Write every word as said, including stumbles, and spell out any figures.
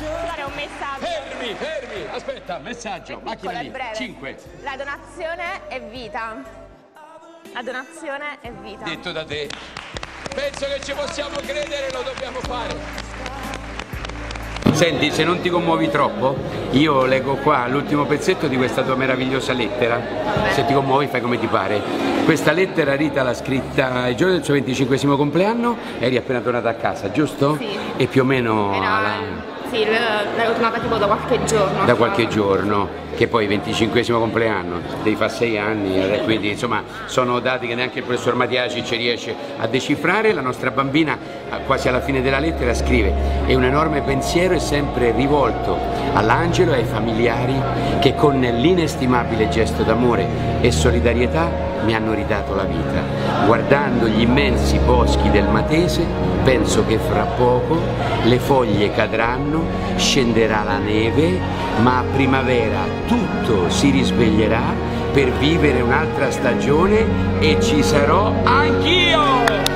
dare un messaggio. Fermi, fermi, aspetta, messaggio, macchina lì, cinque. La donazione è vita. La donazione è vita. Detto da te. Penso che ci possiamo credere, lo dobbiamo fare. Senti, se non ti commuovi troppo, io leggo qua l'ultimo pezzetto di questa tua meravigliosa lettera. Vabbè. Se ti commuovi fai come ti pare. Questa lettera Rita l'ha scritta il giorno del suo venticinquesimo compleanno, eri appena tornata a casa, giusto? Sì. E più o meno Era... alla... Sì, l'ho tornata tipo da qualche giorno. Da qualche giorno, che poi venticinquesimo compleanno, devi fare sei anni, e quindi insomma sono dati che neanche il professor Matiaci ci riesce a decifrare. La nostra bambina quasi alla fine della lettera scrive: e un enorme pensiero è sempre rivolto all'angelo e ai familiari che con l'inestimabile gesto d'amore e solidarietà mi hanno ridato la vita. Guardando gli immensi boschi del Matese penso che fra poco le foglie cadranno, scenderà la neve, ma a primavera tutto si risveglierà per vivere un'altra stagione e ci sarò anch'io!